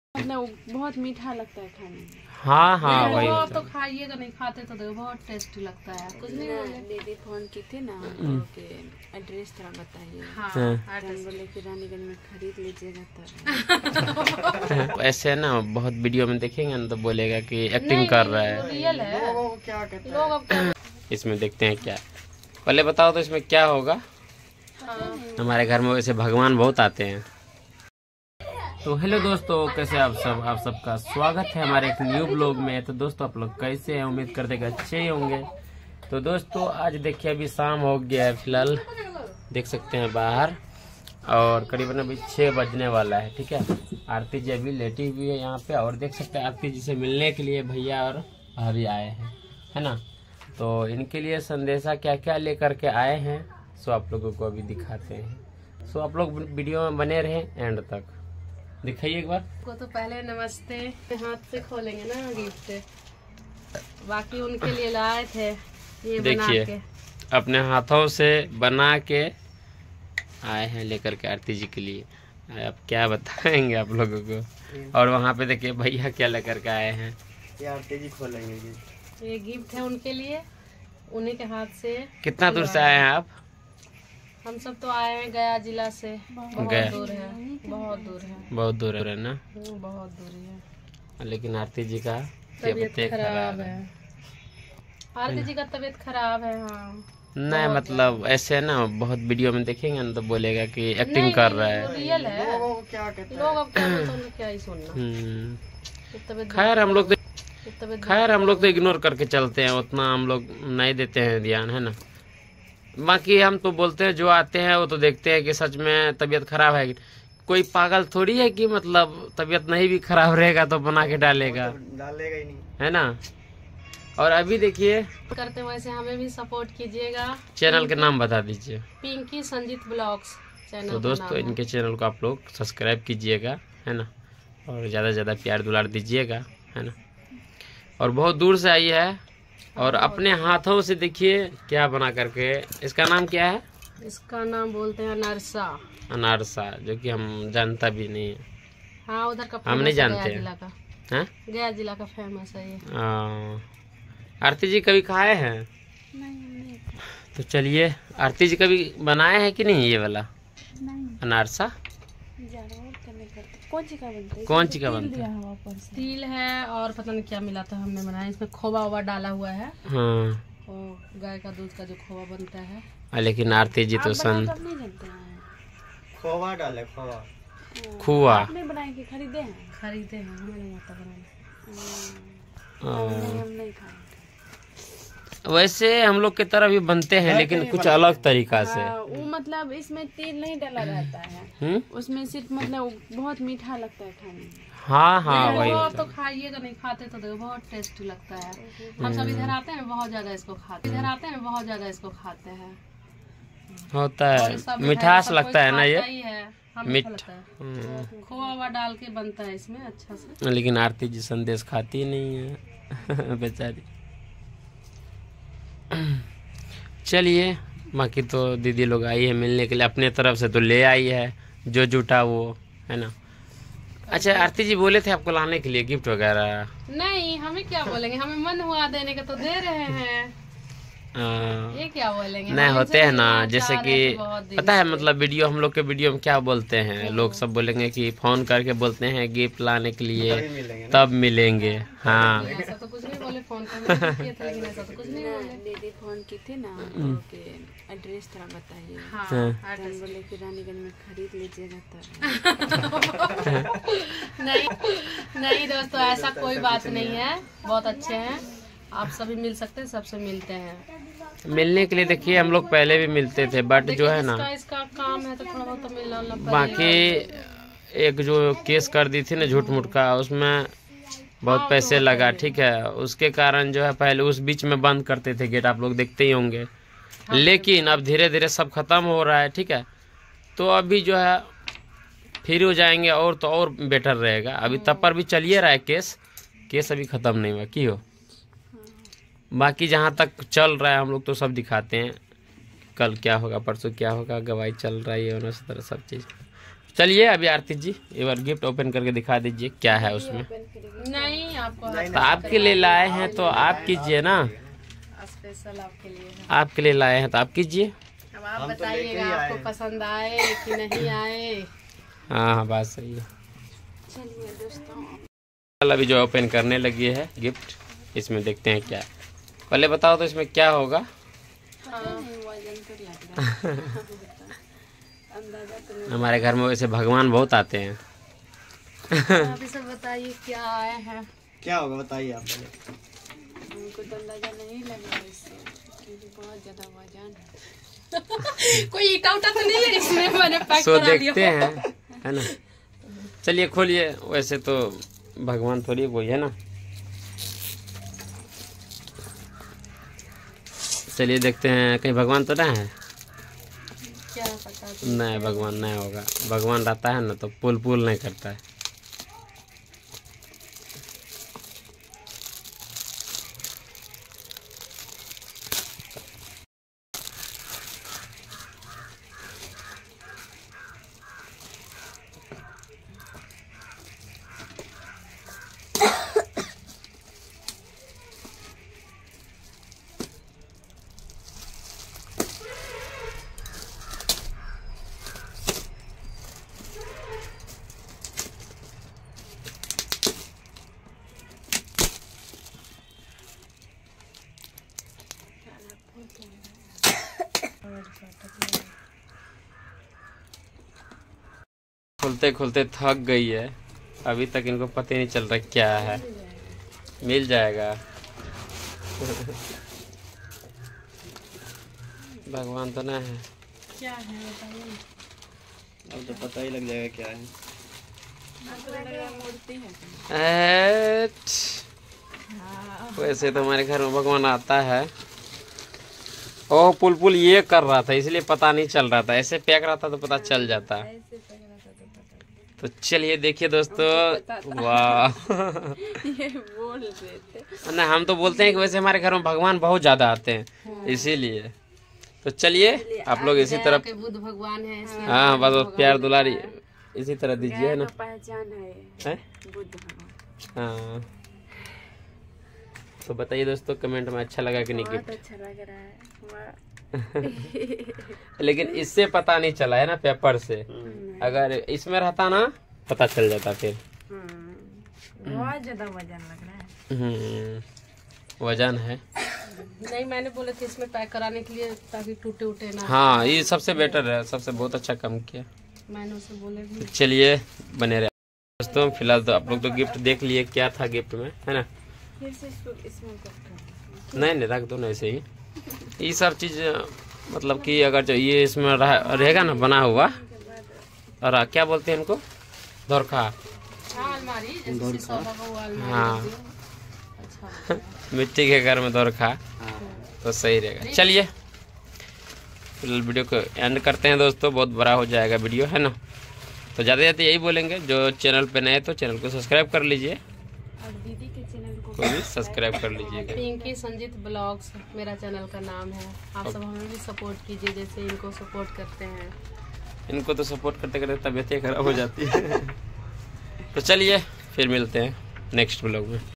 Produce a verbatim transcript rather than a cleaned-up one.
मतलब बहुत मीठा लगता है खाने में। हाँ हाँ वही आप तो खाइएगा, नहीं खाते तो देखो बहुत टेस्टी लगता है। कुछ नहीं बोले, दीदी फोन की थी ना कि एड्रेस थोड़ा बताइए। हाँ, हम बोले कि रानीगंज में खरीद लीजिएगा तो ऐसे ना बहुत वीडियो में देखेंगे ना तो बोलेगा कि एक्टिंग कर रहा है। रियल है। क्या कहते लोग अब क्या इसमें देखते हैं क्या, पहले बताओ तो इसमें क्या होगा। हमारे घर में वैसे भगवान बहुत आते हैं। तो हेलो दोस्तों, कैसे आप सब आप सबका स्वागत है हमारे एक न्यू ब्लॉग में। तो दोस्तों आप लोग कैसे हैं, उम्मीद करते हैं अच्छे ही होंगे। तो दोस्तों आज देखिए अभी शाम हो गया है, फिलहाल देख सकते हैं बाहर, और करीबन अभी छः बजने वाला है। ठीक है, आरती जी अभी लेटी हुई है यहाँ पे, और देख सकते हैं आरती जी से मिलने के लिए भैया और भाभी आए हैं, है ना। तो इनके लिए संदेशा क्या क्या लेकर के आए हैं सो आप लोगों को अभी दिखाते हैं। सो आप लोग वीडियो में बने रहे एंड तक, दिखाइए एक बार को। तो पहले नमस्ते हाथ से खोलेंगे ना गिफ्ट, बाकी उनके लिए लाए थे ये। देखिए अपने हाथों से बना के आए हैं लेकर के आरती जी के लिए। अब क्या बताएंगे आप लोगों को। और वहाँ पे देखिए भैया क्या लेकर के आए हैं, ये आरती जी खोलेंगे गिफ्ट। ये गिफ्ट है उनके लिए, उन्हीं के हाथ से। कितना दूर से आए हैं आप? हम सब तो आए हैं गया जिला से। बहुत गया दूर है, बहुत दूर है, बहुत दूर है ना, बहुत दूर है। लेकिन आरती जी का तबीयत खराब है। आरती जी का तबीयत खराब है। हाँ नहीं मतलब ऐसे ना बहुत वीडियो में देखेंगे ना तो बोलेगा कि एक्टिंग कर रहा है। रियल है। क्या कहते लोग अब क्या बोलते क्या ही सुनना। खैर हम लोग खैर हम लोग तो इग्नोर करके चलते हैं, उतना हम लोग नहीं देते हैं ध्यान, है ना। बाकी हम तो बोलते हैं जो आते हैं वो तो देखते हैं कि सच में तबीयत खराब है। कोई पागल थोड़ी है कि मतलब तबीयत नहीं भी खराब रहेगा तो बना के डालेगा, डालेगा ही नहीं, है ना। और अभी देखिए करते वैसे हमें भी सपोर्ट कीजिएगा। चैनल के नाम बता दीजिए। Pinky Sanjeet blogs channel. तो दोस्तों इनके चैनल को आप लोग सब्सक्राइब कीजिएगा, है ना, और ज़्यादा से ज़्यादा प्यार दुलार दीजिएगा, है ना। और बहुत दूर से आई है और अपने हाथों से देखिए क्या बना करके। इसका नाम क्या है? इसका नाम बोलते हैं अनारसा। अनारसा, जो कि हम जानता भी नहीं है। हाँ उधर का हम नहीं जानते हैं। जिला का, हाँ गया जिला का फेमस है ये। आरती जी कभी खाए हैं? नहीं, नहीं। तो चलिए, आरती जी कभी बनाए हैं कि नहीं ये वाला नहीं। अनारसा? कौन सी का बनता है? कौन सी का बनता है? तिल है और पता नहीं क्या मिला था, हमने बनाया। इसमें खोवा वोवा डाला हुआ है। हाँ, और गाय का दूध का जो खोवा बनता है। लेकिन आरती जी तो सन नहीं जानते हैं। खोवा डाले, खोवा खोवा आपने बनाए कि खरीदे हैं? खरीदे हैं, हमें नहीं आता बनाना। हम नहीं खाए। वैसे हम लोग की तरह भी बनते हैं लेकिन कुछ अलग तरीका से। वो मतलब इसमें तेल नहीं डाला रहता है। हुँ? उसमें सिर्फ मतलब बहुत मीठा लगता है खाने में। हाँ हाँ वही आप तो खाइएगा, नहीं खाते तो देखो बहुत टेस्टी लगता है। हम सब इधर आते हैं बहुत ज्यादा इसको खाते इधर आते हैं बहुत ज्यादा इसको खाते हैं। होता है मिठास लगता है ना ये, मीठा खोआ हुआ डाल के बनता है इसमें अच्छा से। लेकिन आरती जी संदेश खाती नहीं है बेचारी। चलिए, बाकी तो दीदी लोग आई है मिलने के लिए, अपने तरफ से तो ले आई है जो जुटा वो, है ना। अच्छा आरती जी बोले थे आपको लाने के लिए गिफ्ट वगैरह? नहीं, हमें क्या बोलेंगे, हमें मन हुआ देने का तो दे रहे हैं। आ, ये क्या बोलेंगे, नहीं होते हैं ना, जैसे कि पता है मतलब वीडियो हम लोग के वीडियो में क्या बोलते हैं लोग, सब बोलेंगे कि फोन करके बोलते हैं गिफ्ट लाने के लिए तब मिलेंगे। हाँ ऐसा तो कुछ नहीं बोले, फोन करके किए थे लेकिन ऐसा तो कुछ नहीं बोले। दीदी फोन की थी ना कि एड्रेस थोड़ा बताइए। हाँ हम बोले कि रानीगंज में खरीद लीजिएगा तो नहीं नहीं दोस्तों ऐसा कोई बात नहीं है, बहुत अच्छे हैं आप, सभी मिल सकते हैं, सबसे मिलते हैं। मिलने के लिए देखिए हम लोग पहले भी मिलते थे बट जो है ना इसका, इसका काम है तो थोड़ा बहुत तो मिलना। बाकी एक जो केस कर दी थी ना झूठ मूठ का, उसमें बहुत पैसे लगा, ठीक है, उसके कारण जो है पहले उस बीच में बंद करते थे गेट, आप लोग देखते ही होंगे। लेकिन अब धीरे धीरे सब खत्म हो रहा है, ठीक है, तो अभी जो है फ्री हो जाएंगे और तो और बेटर रहेगा। अभी तब पर भी चलिए रहा है केस, केस अभी खत्म नहीं हुआ की हो। बाकी जहाँ तक चल रहा है हम लोग तो सब दिखाते हैं, कल क्या होगा परसों क्या होगा, गवाही चल रहा है, ये तरह सब चीज़ चलिए अभी आरती जी एक बार गिफ्ट ओपन करके दिखा दीजिए क्या है उसमें। नहीं आपको तो आपके लिए लाए हैं तो आप कीजिए ना, स्पेशल आपके लिए है। आपके लिए लाए हैं तो आप कीजिए। अब आप बताइएगा आपको पसंद आए कि नहीं आए। हाँ हाँ बात सही है। चलिए दोस्तों अभी जो ओपन करने लगी है गिफ्ट, इसमें देखते हैं क्या है। पहले बताओ तो इसमें क्या होगा। हाँ, वजन तो लग रहा है। अंदाजा तो हमारे घर में वैसे भगवान बहुत आते हैं। अभी सब बताइए क्या आए हैं। क्या होगा बताइए आप पहले। हमको तो अंदाजा नहीं लग रहा इससे क्योंकि बहुत ज्यादा वजन है। कोई इटा उटा तो नहीं है इसमें, मैंने पैक सो करा दिया। देखते हैं है ना। चलिए खोलिए, वैसे तो भगवान थोड़ी कोई है ना। चलिए देखते हैं, कहीं भगवान तो नहीं है। क्या पता नहीं भगवान नहीं होगा, भगवान रहता है ना तो पुल पुल नहीं करता है। खोलते खोलते थक गई है, अभी तक इनको पता ही नहीं चल रहा क्या है। मिल जाएगा। भगवान तो नहीं है। क्या है बताइए। अब तो पता ही लग जाएगा क्या है। मूर्ति है। एट। वैसे तो हमारे घर में भगवान आता है। ओह पुल पुल ये कर रहा था इसलिए पता नहीं चल रहा था, ऐसे पैक रहा था तो पता चल जाता। तो चलिए देखिए दोस्तों, वाह। ये बोल रहे थे ना, हम तो बोलते हैं कि वैसे हमारे घर में भगवान बहुत ज्यादा आते हैं इसीलिए। तो चलिए आप लोग इसी तरह, बुद्ध भगवान है इसलिए हाँ बस वो प्यार दुलारी इसी तरह दीजिए है ना। पहचान है, है? बुद्ध भगवान। हाँ तो बताइए दोस्तों कमेंट में अच्छा लगा कि नहीं बहुत गिफ्ट। अच्छा लग रहा है। लेकिन इससे पता नहीं चला है ना, पेपर से। अगर इसमें रहता ना पता चल जाता फिर। बहुत ज्यादा वजन लग रहा है। हम्म वजन है। नहीं मैंने बोला था इसमें पैक कराने के लिए ताकि टूटे उटे ना। हाँ ये सबसे बेटर है, सबसे बहुत अच्छा काम किया। मैंने उसे बोले भी। चलिए बने रहे दोस्तों। फिलहाल तो आप लोग तो गिफ्ट देख लिए क्या था गिफ्ट में, है ना। फिर से इसको इसमें नहीं नहीं रख दो ना ऐसे ही। ये सब चीज मतलब कि अगर जो ये इसमें रह, रहेगा ना बना हुआ, और क्या बोलते हैं इनको, धोरखा। अलमारी जैसे सोफा का वो अलमारी। हाँ अच्छा मिट्टी के घर में धोरखा तो सही रहेगा। चलिए फिलहाल वीडियो को एंड करते हैं दोस्तों, बहुत बड़ा हो जाएगा वीडियो है ना। तो ज़्यादा ज़्यादा यही बोलेंगे, जो चैनल पे नए तो चैनल को सब्सक्राइब कर लीजिए और दीदी के चैनल को भी सब्सक्राइब कर लीजिएगा। पिंकी संजीत ब्लॉग्स मेरा चैनल का नाम है। आप सब हमें भी सपोर्ट कीजिए जैसे इनको सपोर्ट करते हैं। इनको तो सपोर्ट करते करते तबीयतें खराब हो जाती है। तो चलिए फिर मिलते हैं नेक्स्ट ब्लॉग में।